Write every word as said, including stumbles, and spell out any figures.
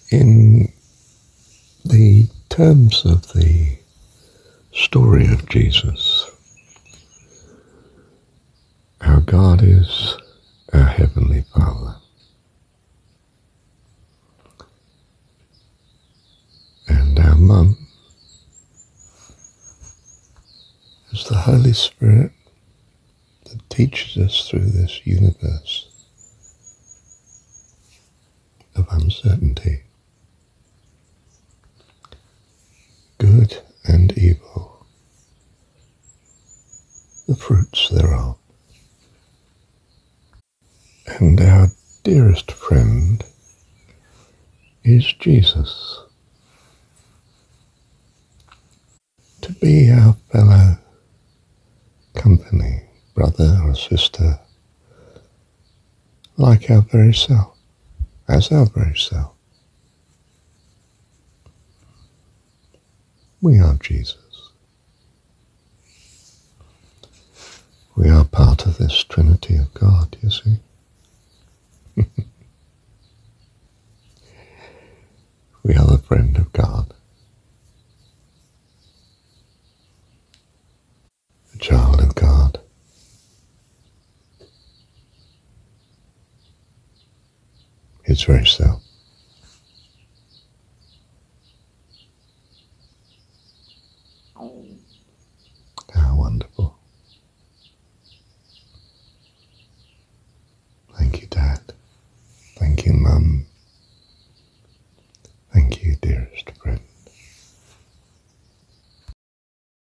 In the terms of the story of Jesus, our God is our Heavenly Father. And our mum is the Holy Spirit that teaches us through this universe of uncertainty, good and evil, the fruits thereof. And our dearest friend is Jesus, to be our fellow company, brother or sister, like our very self, as our very self. We are Jesus. We are part of this Trinity of God, you see. We are the friend of God, the child of God. Its very self.